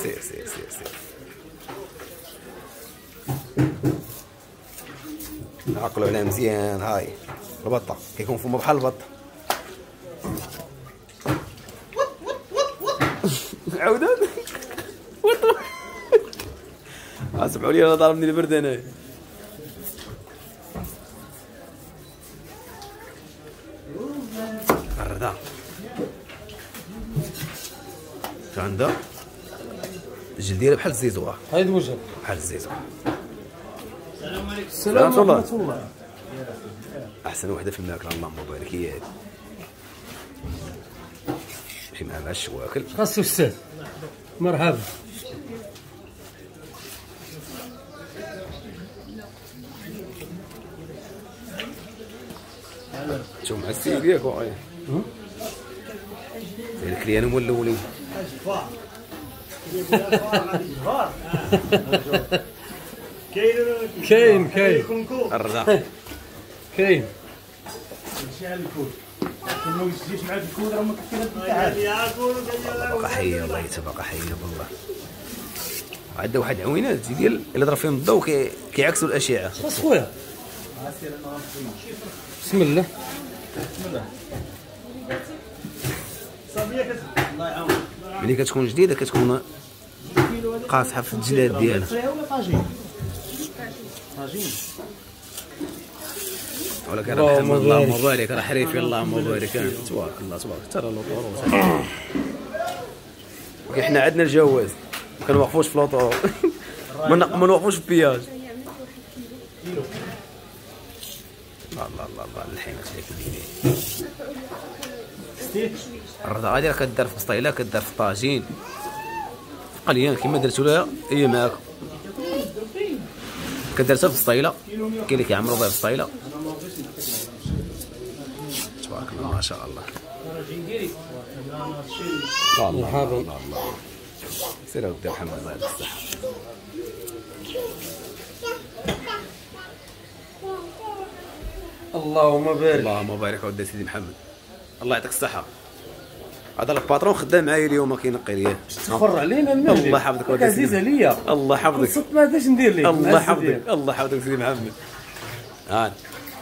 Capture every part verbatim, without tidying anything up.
سير سير سير سير عقلوا عليها مزيان. هاي البطه كيكون فمها بحال البطه. عاودات اسمعوا لي انا ضربني البرد هنايا. الرضا عندها الجلد ديالها بحال الزيزوه. هاي الوجه بحال الزيزوه. السلام عليكم. السلام ورحمه الله. احسن وحده في الماكله اللهم بارك. هي هذه ماشي مع الشواكل. خاصو استاذ مرحبا. شوف مع السيد ياك واعي الكليان هما الاولين. كاين كاين الرضا كاين بقى حيه الله يتبقى حيه بالله. عندها واحد عوينات ديال اللي ضرب فيهم الضوء كي كيعكسوا الاشعه. خلاص خويا بسم الله. بسم الله. ملي كتكون جديده كتكون قاصحه في الجلاد ديالها. ولكن رحم الله مبارك راه حريفي اللهم بارك. تبارك الله تبارك ترى لوطور. حنا عندنا الجواز ما كنوقفوش في لوطور ما نوقفوش في بياج. الله الله الله الله الحينات عليك الديني. الرضا غادي راه كدار في بسطيله كدار في طاجين في قليان كيما درتو لها هي معاكم. كدارتها في بسطيله كاين اللي كيعمروا بها في بسطيله. تبارك الله ما شاء الله. مرحبا. الله الله سير ودي محمد الله يعطيك الصحه. اللهم بارك. اللهم بارك ودي سيدي محمد الله يعطيك الصحه. هذا الباترون خدام معايا اليوم كينقي ليا. تخر علينا المغرب. الله يحفظك ودي سيدي. عزيزه ليا. الله يحفظك. صدق ما عادش ندير لك. الله يحفظك الله يحفظك سيدي محمد. ها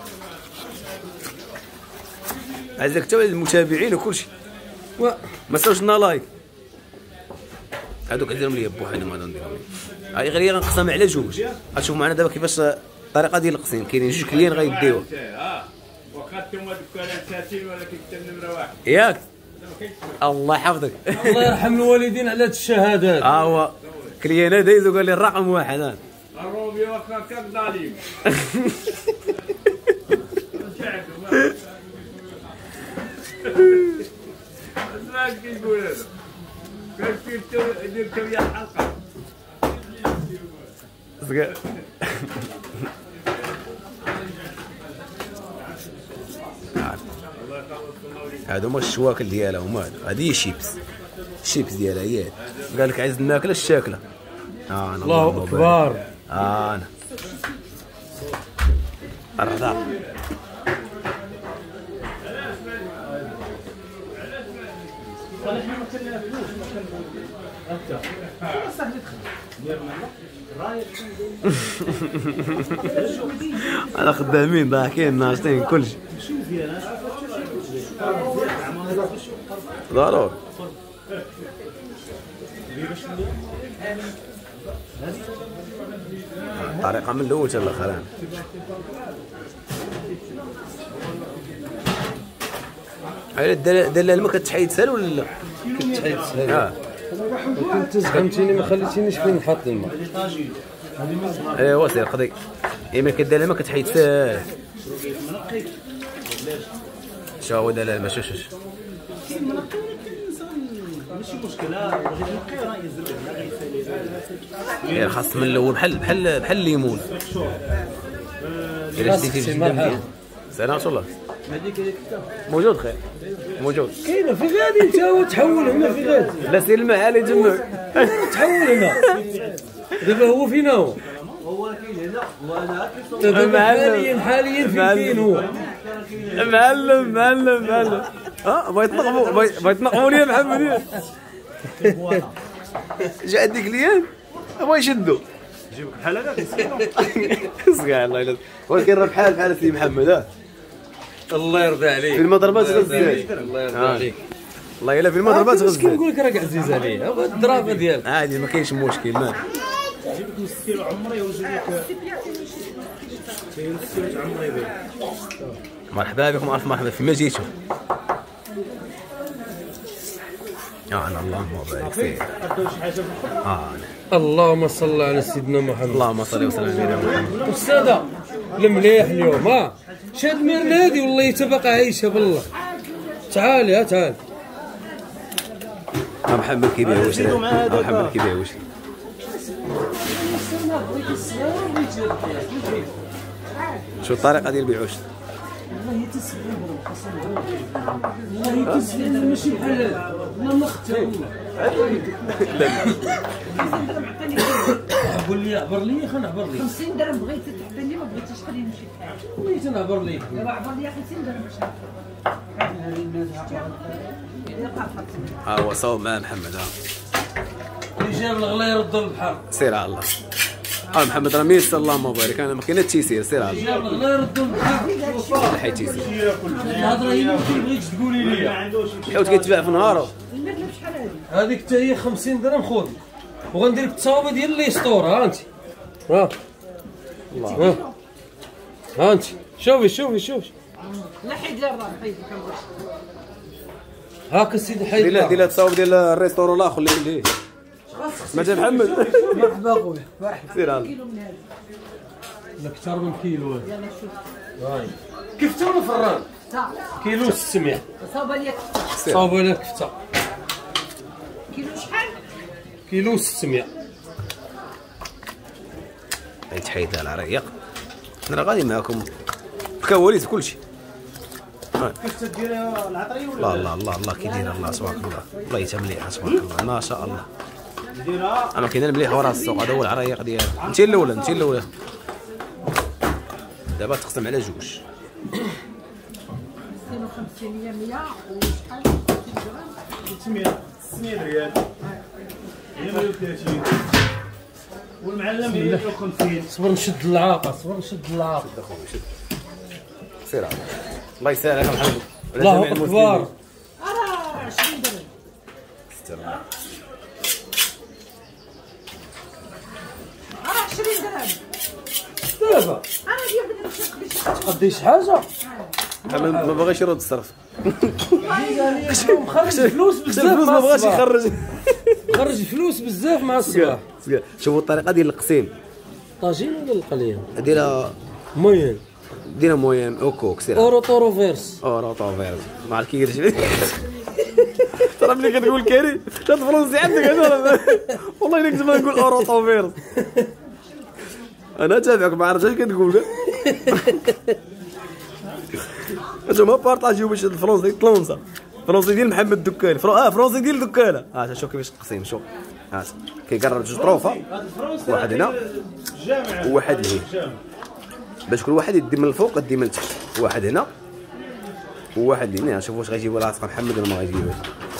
عايزك حتى المتابعين وكلشي و... ما ساوش لنا لايك. هادوك عندهم ليا بوحدنا ما نديرهم. هاي غير غنقسم على جوج. غتشوف معنا دابا كيفاش الطريقه ديال القسيم. كاينين جوج كليان غيديوها. واخا انتم الدكان ساتين ولكن كتب نمره واحد ياك الله يحفظك. الله يرحم الوالدين على هاد الشهادات. ها هو كليان دايز وقال لي الرقم واحد. ها الروبي واخا كان ظالم. اسمعك كيقول هذا كيف درتو ويا الحلقه. هادو هما الشواكل ديالها هما هادو. هادي هي الشيبس الشيبس ديالها هي هادي. قال لك عايز الماكله الشاكله. اه انا الله اكبر. اه انا الرضا انا خدامين ضاحكين ناشطين كلشي ضروري. الطريقه من الاول حتى الاخر. هاي الدلاله ما كتحيد سهل ولا لا؟ كتحيد سهل. اه كنت زعمتيني ما خليتينيش فين نحط الماء. ايوا سير قضي. اما كدلاله ما كتحيد سهل. شو هو دلاله ما شوش ماشي مشكله بغيت نقي راه يزرب غير خاص من الاول بحال بحال بحال الليمون. الا شديتي الجبن سلام والله موجود خير موجود. كاينه في غادي انت هو تحول هنا في غادي. لا سير المعالي جمع تحول هنا. دابا هو فينا هو؟ هو كاين هنا وانا دابا حاليا حاليا فين كاين هو؟ معلم معلم معلم. اه بغيت نقبو بغيت نقبو ليا محمد. جا عندي كليان بغا يشدو يجيبك بحال هكا كيسكنوا. صقع الله يلا ولكن راه بحال بحال سي محمد اه الله يرضى عليك في المضربات غزال الله يرضى آه. عليك. والله الا في المضربات مسكين غزال نقول لك راك عزيز عليا هو الدرافه ديالك. عادي ما كاينش مشكل ما يجيبك نص كيلو عمري ويجيب لك كاين نص كيلو عمري بيه. مرحبا بكم الف مرحبا فيما جيتوا يا انا اللهم بارك فيك عندهم شي حاجه في الخبز. اه اللهم صل على سيدنا محمد. اللهم صل وسلم على محمد استاذه المليح اليوم ها شاد ميرنادي والله تبقى عايشه بالله. تعالي ها تعال. ها محمد كيبيع واش ها محمد كيبيع واش شو الطريقه ديال البيع واش والله تسلم والله تسلم ماشي بحال والله ما اختها والله. قول لي عبر لي خلينا نعبر لي. خمسين درهم بغيتي تعطيني ما بغيتيش خليني نمشي بحالي. والله تنعبر لي. دابا عبر لي خمسين درهم باش ها هو صوب مع محمد ها اللي جاب الغلا يرد البحر. سير على الله اه محمد راه ميسر اللهم بارك انا ما كاين تيسير سير على الله جاب الغلا يرد البحر. حيت تيسير الهضره هي ما بغيتش تقولي لي. حيت كيتباع في نهار الماكله بشحال هذه؟ هذيك حتى هي خمسين درهم خذ وغندير لك التصاوبه ديال لي ستور. ها انت ها الله ها انت شوفي شوفي شوفي لا حيد لي الراه حيد كنبغي. هاك السيدي حيد. دير له دير له التصاوب ديال الريستورون الاخر اللي عندي ما جا محمد مرحبا خويا مرحبا. سير على الله كيلو من هذا. لا اكثر من كيلو هذا. يلا شوف. هاي كيف تا ولا فران؟ تا كيلو ستمية. صوبه لي صاوبه لك كفته كيلو شحال؟ كيلو ستمية. تحيد على الريق انا غادي معكم كواليس كلشي كيف تدير العطريه الله ولا الله الله الله كي داير الله تبارك الله والله حتى مليحه تبارك الله ما شاء الله ديرها؟ اما كاين المليح ورا السوق هذا هو العرايق ديالها انت الاولى انت الاولى دابا تقسم على جوج مئتين وخمسين هي مية وشحال؟ ستمية ستمية ريال هي مية وثلاثين والمعلم هي مية وخمسين. صبر نشد العاقه صبر نشد العاقه. سير على الله يسهل عليك محمد الله اكبر. راه عشرين درهم. راه عشرين درهم. دابا انا ديال بديت نشد قديش حاجه محمد ما باغيش يرد الصرف مخرج فلوس بزاف الفلوس ما بغاش يخرج خرج فلوس بزاف مع الصباح. شوفوا الطريقه ديال القسيم طاجين ولا القليل ديرها موين ديرها مويم او كوك سير اورو طورو فيرس. اورو طوفيرز ما عرفت كي قلت ترى ملي كتقول كريم لا الفرنسي عندك انا والله الا كنت ما نقول اورو طوفيرز انا تابعك ما عرفتش اش كتقول انتما بارطاجيو باش الفرنسي طلونسا فرنسي ديال محمد الدكاني فرو... اه فرنسي ديال الدكانه ها شوف كيفاش التقسيم شوف ها كيقرب جوج طروفه واحد هنا وواحد لهيه باش كل واحد يدي من الفوق يدي من التحت واحد هنا وواحد هنا شوف واش غيجيبوا لاصق محمد ولا ما غيجيبوش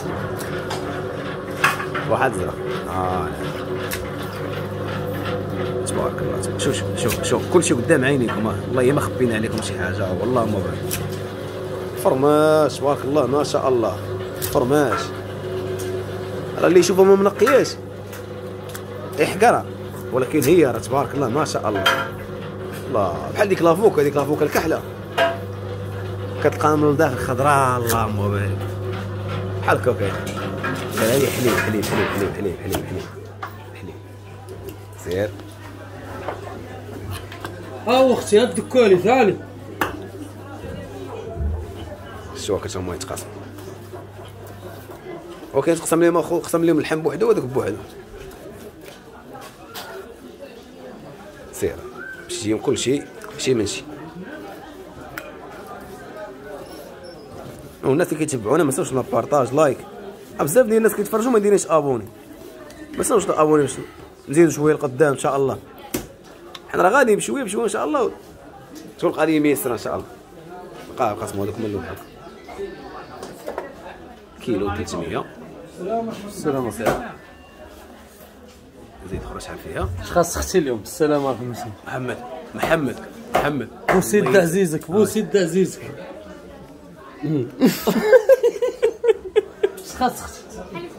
واحد زرق اه تبارك الله شوف شوف شوف كلشي قدام عينيكم والله ما خبينا عليكم شي حاجه والله ما بغيت فرماش تبارك الله ما شاء الله فرماش راه اللي يشوفها ما منقياش يحقرها ولكن هي راه تبارك الله ما شاء الله الله بحال ديك لافوكا ديك لافوكا الكحله كتلقاها من الداخل خضراء اللهم بارك بحال الكوكايين هذه حليب حليب حليب حليب حليب حليب حليب حليب سير ها اختي هاد الدكالي تعالي شوف كتشوف ما يتقاسم وكاين تقسم لهم اخو قسم لهم اللحم بوحدو وهذاك بوحدو سير باش يجيهم كلشي شي من شي والناس اللي كيتبعونا ما تنساوش بارطاج لايك بزاف ديال الناس كيتفرجوا ما دايرينش ابوني ما تنساوش ابوني باش نزيدو شويه لقدام ان شاء الله حنا راه غادي بشويه بشويه ان شاء الله تكون القضيه ميسره ان شاء الله بقاو قسموا هذوك من الاول كيلو ثلاثمية السلام عليكم زيد اخرى شحال فيها. اش خاص اختي اليوم؟ بالسلامه عليكم. محمد محمد محمد بوسيد عزيزك بوسيد عزيزك. اش خاص اختي؟